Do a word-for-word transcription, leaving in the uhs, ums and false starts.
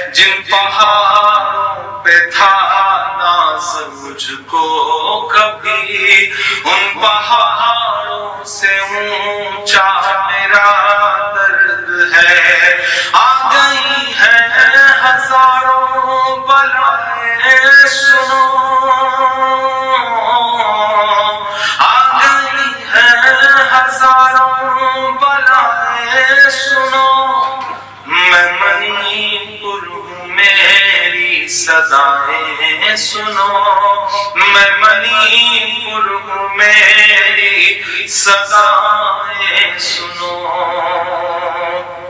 जिन पहाड़ों पे था नाज मुझको कभी, उन पहाड़ों से ऊंचा मेरा दर्द है। आ गई है हजारों बलाएं सुनो, आ गई है हजारों बलाएं सुनो। मैं मणिपुर हूँ मेरी सदाएं सुनो, मैं मणिपुर हूँ मेरी सदाएं सुनो।